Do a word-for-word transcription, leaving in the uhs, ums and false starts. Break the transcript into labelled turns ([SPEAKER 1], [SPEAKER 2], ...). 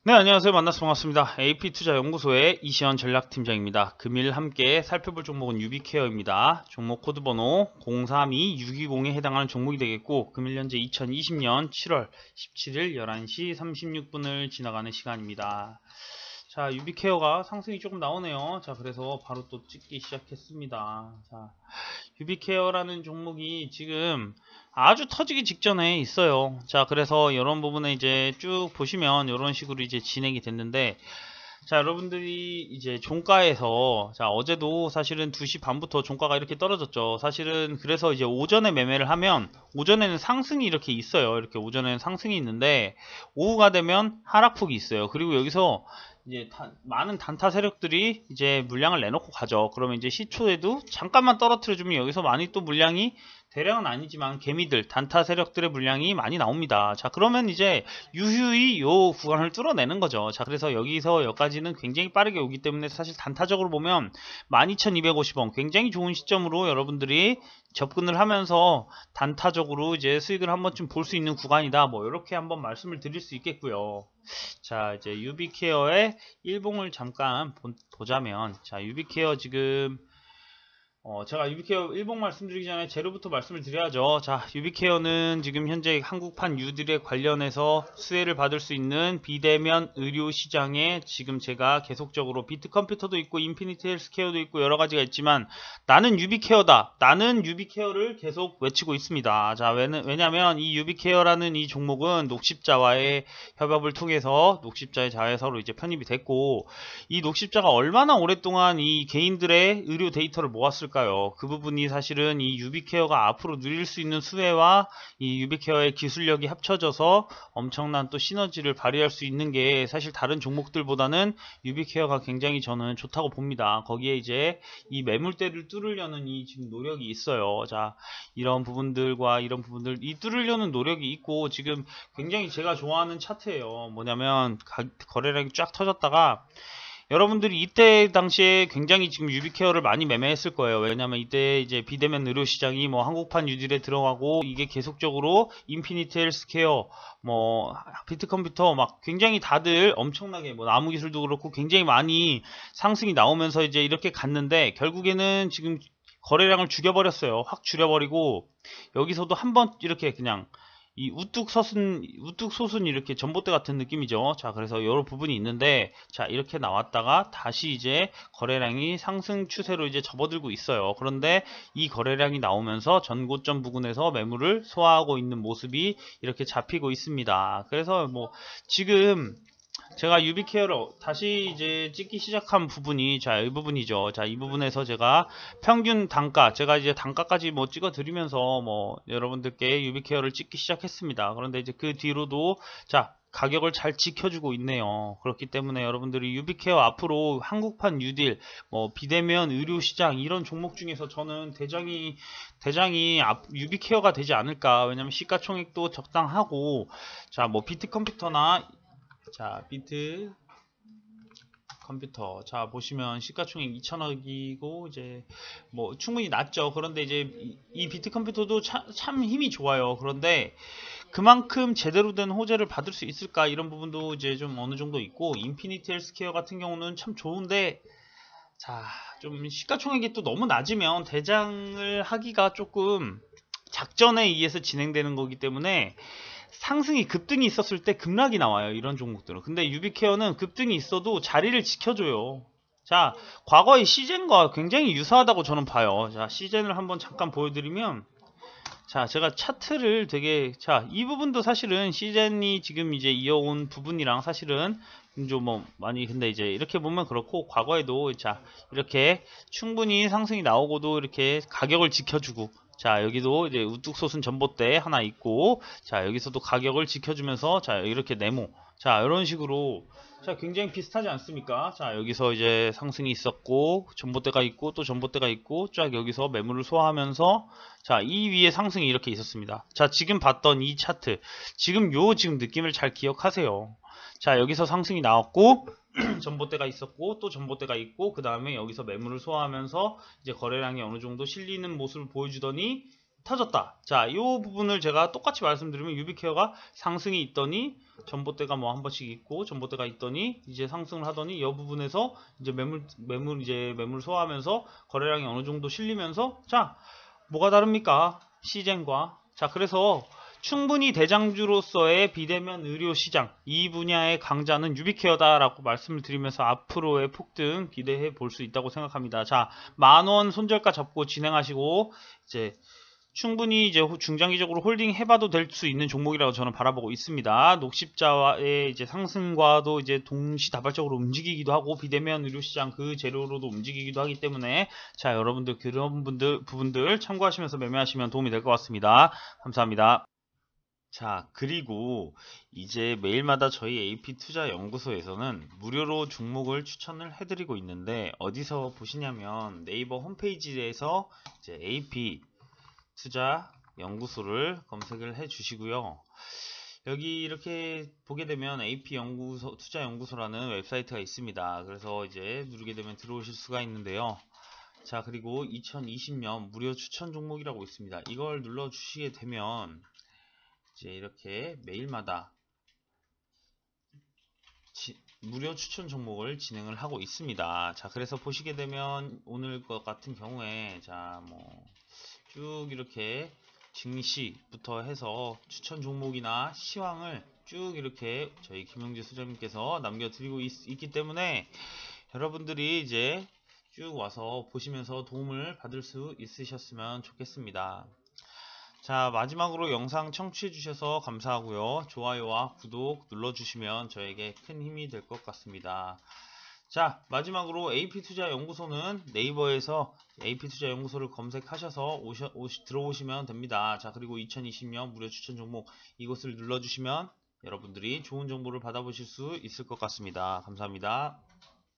[SPEAKER 1] 네, 안녕하세요. 만나서 반갑습니다. 에이피투자연구소의 이시연 전략팀장입니다. 금일 함께 살펴볼 종목은 유비케어입니다. 종목 코드 번호 공삼이 육이공에 해당하는 종목이 되겠고, 금일 현재 이천이십년 칠월 십칠일 열한 시 삼십육 분을 지나가는 시간입니다. 자, 유비케어가 상승이 조금 나오네요. 자, 그래서 바로 또 찍기 시작했습니다. 자, 유비케어라는 종목이 지금 아주 터지기 직전에 있어요. 자, 그래서 이런 부분에 이제 쭉 보시면 이런 식으로 이제 진행이 됐는데, 자, 여러분들이 이제 종가에서, 자, 어제도 사실은 두 시 반부터 종가가 이렇게 떨어졌죠. 사실은 그래서 이제 오전에 매매를 하면 오전에는 상승이 이렇게 있어요. 이렇게 오전에는 상승이 있는데 오후가 되면 하락폭이 있어요. 그리고 여기서 이제 다, 많은 단타 세력들이 이제 물량을 내놓고 가죠. 그러면 이제 시초에도 잠깐만 떨어뜨려주면 여기서 많이 또 물량이, 대량은 아니지만 개미들, 단타 세력들의 물량이 많이 나옵니다. 자, 그러면 이제 유유히 요 구간을 뚫어내는 거죠. 자, 그래서 여기서 여기까지는 굉장히 빠르게 오기 때문에 사실 단타적으로 보면 만 이천이백오십 원 굉장히 좋은 시점으로 여러분들이 접근을 하면서 단타적으로 이제 수익을 한 번쯤 볼 수 있는 구간이다. 뭐 이렇게 한번 말씀을 드릴 수 있겠고요. 자, 이제 유비케어의 일봉을 잠깐 보, 보자면, 자, 유비케어 지금 어, 제가 유비케어 일봉 말씀드리기 전에 재료부터 말씀을 드려야죠. 자, 유비케어는 지금 현재 한국판 뉴딜에 관련해서 수혜를 받을 수 있는 비대면 의료 시장에 지금 제가 계속적으로 비트컴퓨터도 있고 인피니티 헬스케어도 있고 여러 가지가 있지만 나는 유비케어다, 나는 유비케어를 계속 외치고 있습니다. 자, 왜냐면 이 유비케어라는 이 종목은 녹십자와의 협업을 통해서 녹십자의 자회사로 이제 편입이 됐고, 이 녹십자가 얼마나 오랫동안 이 개인들의 의료 데이터를 모았을까? 그 부분이 사실은 이 유비케어가 앞으로 누릴 수 있는 수혜와 이 유비케어의 기술력이 합쳐져서 엄청난 또 시너지를 발휘할 수 있는 게 사실 다른 종목들보다는 유비케어가 굉장히 저는 좋다고 봅니다. 거기에 이제 이 매물대를 뚫으려는 이 지금 노력이 있어요. 자, 이런 부분들과 이런 부분들, 이 뚫으려는 노력이 있고, 지금 굉장히 제가 좋아하는 차트예요. 뭐냐면 가, 거래량이 쫙 터졌다가 여러분들이 이때 당시에 굉장히 지금 유비케어를 많이 매매했을 거예요. 왜냐면 이때 이제 비대면 의료 시장이 뭐 한국판 뉴딜에 들어가고, 이게 계속적으로 인피니티 헬스케어, 뭐 비트컴퓨터 막 굉장히 다들 엄청나게 뭐 나무기술도 그렇고 굉장히 많이 상승이 나오면서 이제 이렇게 갔는데, 결국에는 지금 거래량을 죽여버렸어요. 확 줄여버리고 여기서도 한번 이렇게 그냥 이 우뚝 솟은, 우뚝 솟은 이렇게 전봇대 같은 느낌이죠. 자, 그래서 여러 부분이 있는데, 자, 이렇게 나왔다가 다시 이제 거래량이 상승 추세로 이제 접어들고 있어요. 그런데 이 거래량이 나오면서 전고점 부근에서 매물을 소화하고 있는 모습이 이렇게 잡히고 있습니다. 그래서 뭐 지금 제가 유비케어를 다시 이제 찍기 시작한 부분이, 자, 이 부분이죠. 자, 이 부분에서 제가 평균 단가, 제가 이제 단가까지 뭐 찍어 드리면서 뭐 여러분들께 유비케어를 찍기 시작했습니다. 그런데 이제 그 뒤로도 자, 가격을 잘 지켜주고 있네요. 그렇기 때문에 여러분들이 유비케어 앞으로 한국판 뉴딜, 뭐 비대면 의료시장 이런 종목 중에서 저는 대장이 대장이 유비케어가 되지 않을까. 왜냐면 시가총액도 적당하고, 자, 뭐 비트컴퓨터나, 자, 비트 컴퓨터, 자, 보시면 시가총액 이천억이고 이제 뭐 충분히 낮죠. 그런데 이제 이, 이 비트 컴퓨터도 참, 참 힘이 좋아요. 그런데 그만큼 제대로 된 호재를 받을 수 있을까, 이런 부분도 이제 좀 어느 정도 있고, 인피니티 헬스케어 같은 경우는 참 좋은데, 자, 좀 시가총액이 또 너무 낮으면 대장을 하기가 조금 작전에 의해서 진행되는 거기 때문에 상승이 급등이 있었을 때 급락이 나와요, 이런 종목들은. 근데 유비케어는 급등이 있어도 자리를 지켜줘요. 자, 과거의 시젠과 굉장히 유사하다고 저는 봐요. 자, 시젠을 한번 잠깐 보여드리면, 자, 제가 차트를 되게, 자, 이 부분도 사실은 시젠이 지금 이제 이어온 부분이랑 사실은 좀 뭐 많이, 근데 이제 이렇게 보면 그렇고, 과거에도 자, 이렇게 충분히 상승이 나오고도 이렇게 가격을 지켜주고, 자, 여기도 이제 우뚝 솟은 전봇대 하나 있고, 자, 여기서도 가격을 지켜주면서, 자, 이렇게 네모, 자, 이런 식으로, 자, 굉장히 비슷하지 않습니까? 자, 여기서 이제 상승이 있었고, 전봇대가 있고, 또 전봇대가 있고, 쫙 여기서 매물을 소화하면서, 자, 이 위에 상승이 이렇게 있었습니다. 자, 지금 봤던 이 차트, 지금 요 지금 느낌을 잘 기억하세요. 자, 여기서 상승이 나왔고 전봇대가 있었고, 또 전봇대가 있고, 그 다음에 여기서 매물을 소화하면서 이제 거래량이 어느 정도 실리는 모습을 보여주더니 터졌다. 자, 이 부분을 제가 똑같이 말씀드리면 유비케어가 상승이 있더니 전봇대가 뭐 한 번씩 있고 전봇대가 있더니 이제 상승을 하더니 이 부분에서 이제 매물 매물 이제 매물 소화하면서 거래량이 어느 정도 실리면서 자, 뭐가 다릅니까? 시젠과. 자, 그래서 충분히 대장주로서의 비대면 의료 시장 이 분야의 강자는 유비케어다라고 말씀을 드리면서 앞으로의 폭등 기대해 볼 수 있다고 생각합니다. 자, 만원 손절가 잡고 진행하시고 이제 충분히 이제 중장기적으로 홀딩 해봐도 될 수 있는 종목이라고 저는 바라보고 있습니다. 녹십자의 이제 상승과도 이제 동시다발적으로 움직이기도 하고 비대면 의료시장 그 재료로도 움직이기도 하기 때문에 자, 여러분들 그런 분들 부분들 참고하시면서 매매하시면 도움이 될 것 같습니다. 감사합니다. 자, 그리고 이제 매일마다 저희 에이피투자연구소에서는 무료로 종목을 추천을 해드리고 있는데 어디서 보시냐면 네이버 홈페이지에서 이제 에이피 투자 연구소를 검색을 해 주시고요. 여기 이렇게 보게 되면 에이피 연구소 투자 연구소라는 웹사이트가 있습니다. 그래서 이제 누르게 되면 들어오실 수가 있는데요. 자, 그리고 이천이십 년 무료 추천 종목이라고 있습니다. 이걸 눌러 주시게 되면 이제 이렇게 매일마다 지, 무료 추천 종목을 진행을 하고 있습니다. 자, 그래서 보시게 되면 오늘 것 같은 경우에 자, 뭐 쭉 이렇게 증시부터 해서 추천 종목이나 시황을 쭉 이렇게 저희 김영재 소장님께서 남겨드리고 있, 있기 때문에 여러분들이 이제 쭉 와서 보시면서 도움을 받을 수 있으셨으면 좋겠습니다. 자, 마지막으로 영상 청취해 주셔서 감사하고요. 좋아요와 구독 눌러주시면 저에게 큰 힘이 될 것 같습니다. 자, 마지막으로 에이피투자연구소는 네이버에서 에이피투자연구소를 검색하셔서 오셔, 오시, 들어오시면 됩니다. 자, 그리고 이천이십 년 무료 추천 종목 이것을 눌러주시면 여러분들이 좋은 정보를 받아보실 수 있을 것 같습니다. 감사합니다.